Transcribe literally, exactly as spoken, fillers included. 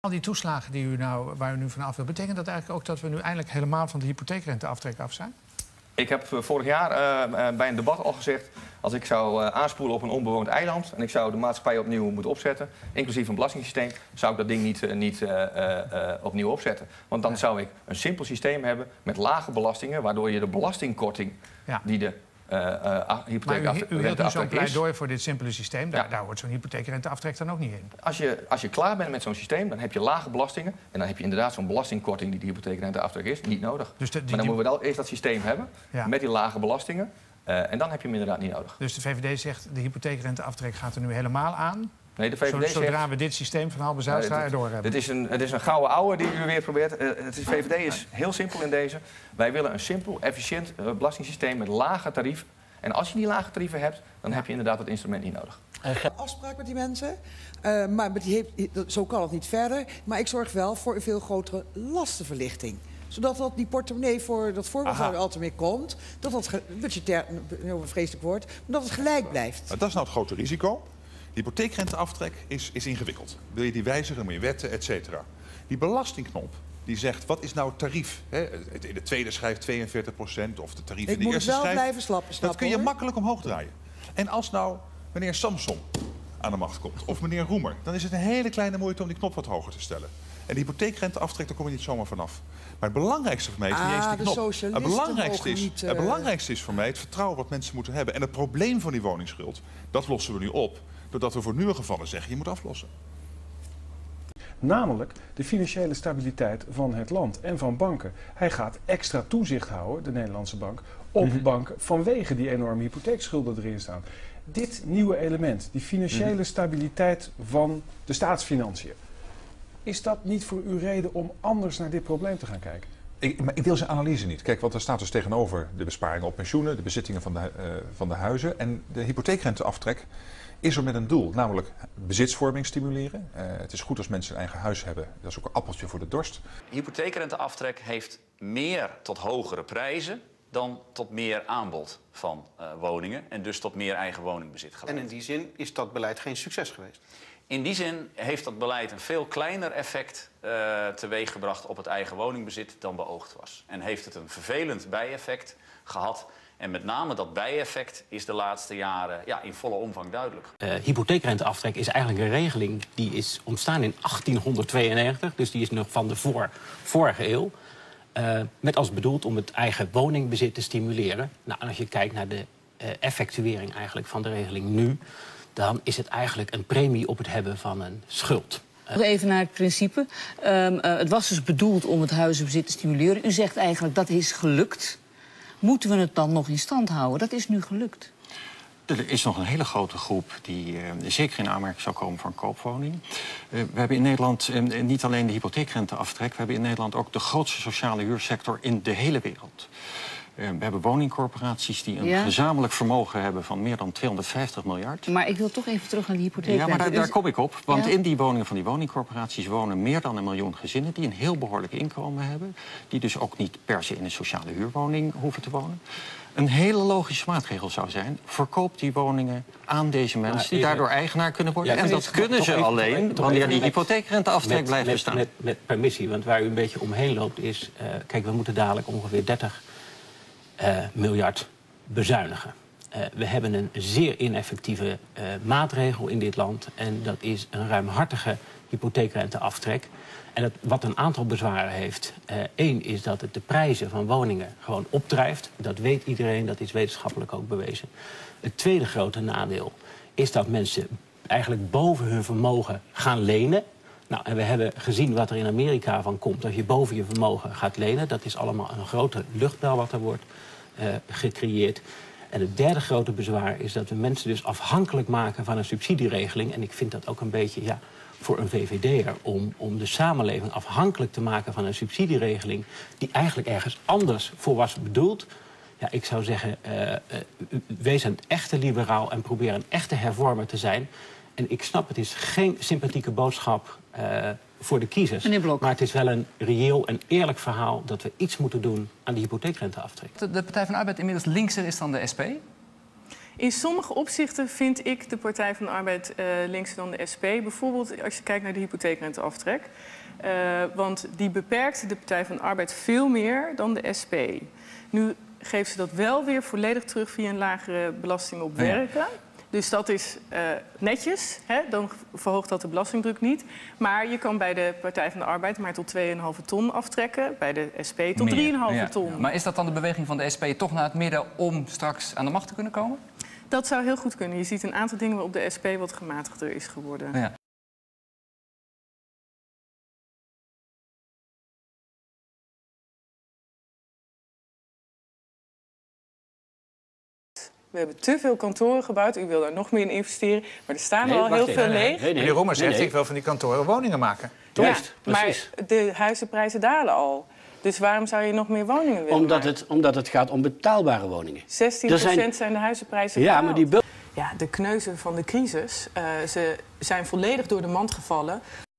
Al die toeslagen die u nou, waar u nu van af wil, betekent dat eigenlijk ook dat we nu eindelijk helemaal van de hypotheekrenteaftrek af zijn? Ik heb vorig jaar uh, bij een debat al gezegd, als ik zou uh, aanspoelen op een onbewoond eiland en ik zou de maatschappij opnieuw moeten opzetten, inclusief een belastingssysteem, zou ik dat ding niet, uh, niet uh, uh, opnieuw opzetten. Want dan zou ik een simpel systeem hebben met lage belastingen, waardoor je de belastingkorting ja. die de Uh, uh, hypotheekrenteaftrek u, u hield nu zo'n pleidooi voor dit simpele systeem. Daar, ja. daar hoort zo'n hypotheekrenteaftrek dan ook niet in. Als je, als je klaar bent met zo'n systeem, dan heb je lage belastingen. En dan heb je inderdaad zo'n belastingkorting die de hypotheekrenteaftrek is, niet nodig. Dus de, die, maar dan die... moeten we wel eerst dat systeem hebben, ja. met die lage belastingen. Uh, en dan heb je hem inderdaad niet nodig. Dus de V V D zegt, de hypotheekrenteaftrek gaat er nu helemaal aan? Nee, de V V D zegt, zodra we dit systeem van Halbe Zijlstra uh, erdoor hebben. Dit is een, het is een gouden ouwe die u weer probeert. Uh, het is, V V D is heel simpel in deze. Wij willen een simpel, efficiënt uh, belastingssysteem met lage tarieven. En als je die lage tarieven hebt, dan ja. heb je inderdaad dat instrument niet nodig. Afspraak met die mensen, uh, maar met die heeft, zo kan het niet verder. Maar ik zorg wel voor een veel grotere lastenverlichting. Zodat dat die portemonnee voor dat voorbeeld altijd meer komt, dat dat budgetair, een vreselijk woord, maar dat het gelijk blijft. Dat is nou het grote risico. De hypotheekrenteaftrek is, is ingewikkeld. Wil je die wijzigen, dan moet je wetten, et cetera. Die belastingknop die zegt, wat is nou het tarief? He, in de tweede schrijft tweeënveertig procent of de tarief in de eerste schrijft. Ik moet wel blijven slappen, dat kun je hoor. makkelijk omhoog draaien. En als nou meneer Samson aan de macht komt, of meneer Roemer, dan is het een hele kleine moeite om die knop wat hoger te stellen. En die hypotheekrenteaftrek, daar kom je niet zomaar vanaf. Maar het belangrijkste voor mij is ah, niet eens die knop. Het belangrijkste is, niet, uh... het belangrijkste is voor mij het vertrouwen wat mensen moeten hebben. En het probleem van die woningschuld, dat lossen we nu op, doordat we voor nieuwe gevallen zeggen, je moet aflossen. Namelijk de financiële stabiliteit van het land en van banken. Hij gaat extra toezicht houden, de Nederlandse bank, op mm-hmm. banken vanwege die enorme hypotheekschulden erin staan. Dit nieuwe element, die financiële mm-hmm. stabiliteit van de staatsfinanciën. Is dat niet voor u reden om anders naar dit probleem te gaan kijken? Ik, maar ik deel zijn analyse niet. Kijk, want er staat dus tegenover de besparingen op pensioenen, de bezittingen van de, uh, van de huizen en de hypotheekrenteaftrek is er met een doel, namelijk bezitsvorming stimuleren. Uh, het is goed als mensen een eigen huis hebben. Dat is ook een appeltje voor de dorst. Hypotheekrenteaftrek heeft meer tot hogere prijzen dan tot meer aanbod van uh, woningen en dus tot meer eigen woningbezit geleid. En in die zin is dat beleid geen succes geweest? In die zin heeft dat beleid een veel kleiner effect uh, teweeggebracht op het eigen woningbezit dan beoogd was. En heeft het een vervelend bijeffect gehad. En met name dat bijeffect is de laatste jaren ja, in volle omvang duidelijk. Uh, hypotheekrenteaftrek is eigenlijk een regeling die is ontstaan in achttienhonderdtweeënnegentig. Dus die is nog van de voor, vorige eeuw. Uh, met als bedoeld om het eigen woningbezit te stimuleren. Nou, en als je kijkt naar de uh, effectuering eigenlijk van de regeling nu, dan is het eigenlijk een premie op het hebben van een schuld. Nog even naar het principe. Um, uh, het was dus bedoeld om het huizenbezit te stimuleren. U zegt eigenlijk dat is gelukt. Moeten we het dan nog in stand houden? Dat is nu gelukt. Er is nog een hele grote groep die uh, zeker in aanmerking zou komen voor een koopwoning. Uh, we hebben in Nederland uh, niet alleen de hypotheekrenteaftrek, we hebben in Nederland ook de grootste sociale huursector in de hele wereld. Uh, we hebben woningcorporaties die een ja. gezamenlijk vermogen hebben van meer dan tweehonderdvijftig miljard. Maar ik wil toch even terug naar die hypotheekrente. Ja, maar daar, daar kom ik op. Want ja. in die woningen van die woningcorporaties wonen meer dan een miljoen gezinnen die een heel behoorlijk inkomen hebben. Die dus ook niet per se in een sociale huurwoning hoeven te wonen. Een hele logische maatregel zou zijn, verkoop die woningen aan deze mensen nou, die daardoor eigenaar kunnen worden. Ja, en dat kunnen ze alleen wanneer die hypotheekrenteaftrek blijft met, bestaan. Met, met permissie, want waar u een beetje omheen loopt is, uh, kijk, we moeten dadelijk ongeveer dertig uh, miljard bezuinigen. Uh, we hebben een zeer ineffectieve uh, maatregel in dit land en dat is een ruimhartige hypotheekrenteaftrek. En het, wat een aantal bezwaren heeft. Eén uh, is dat het de prijzen van woningen gewoon opdrijft. Dat weet iedereen, dat is wetenschappelijk ook bewezen. Het tweede grote nadeel is dat mensen eigenlijk boven hun vermogen gaan lenen. Nou, en we hebben gezien wat er in Amerika van komt als je boven je vermogen gaat lenen. Dat is allemaal een grote luchtbel wat er wordt uh, gecreëerd. En het derde grote bezwaar is dat we mensen dus afhankelijk maken van een subsidieregeling. En ik vind dat ook een beetje, ja, voor een V V D'er om, om de samenleving afhankelijk te maken van een subsidieregeling die eigenlijk ergens anders voor was bedoeld. Ja, ik zou zeggen, uh, uh, wees een echte liberaal en probeer een echte hervormer te zijn. En ik snap, het is geen sympathieke boodschap uh, voor de kiezers. Maar het is wel een reëel en eerlijk verhaal dat we iets moeten doen aan die hypotheekrenteaftrek. De, de Partij van de Arbeid inmiddels linkser is dan de S P? In sommige opzichten vind ik de Partij van de Arbeid uh, linkser dan de S P. Bijvoorbeeld als je kijkt naar de hypotheekrenteaftrek. Uh, want die beperkt de Partij van de Arbeid veel meer dan de S P. Nu geeft ze dat wel weer volledig terug via een lagere belasting op werken. Ja. Dus dat is uh, netjes, hè? Dan verhoogt dat de belastingdruk niet. Maar je kan bij de Partij van de Arbeid maar tot twee komma vijf ton aftrekken. Bij de S P tot drie komma vijf ja. ton. Maar is dat dan de beweging van de S P toch naar het midden om straks aan de macht te kunnen komen? Dat zou heel goed kunnen. Je ziet een aantal dingen waarop de S P wat gematigder is geworden. Ja. We hebben te veel kantoren gebouwd. U wil daar nog meer in investeren. Maar er staan nee, er al heel veel leeg. Nee, nee. Meneer Roemer zegt, nee, nee. ik wil van die kantoren woningen maken. Juist, ja, maar de huizenprijzen dalen al. Dus waarom zou je nog meer woningen willen omdat het, omdat het gaat om betaalbare woningen. zestien procent zijn... zijn de huizenprijzen ja, maar die... Ja, de kneuzen van de crisis uh, ze zijn volledig door de mand gevallen.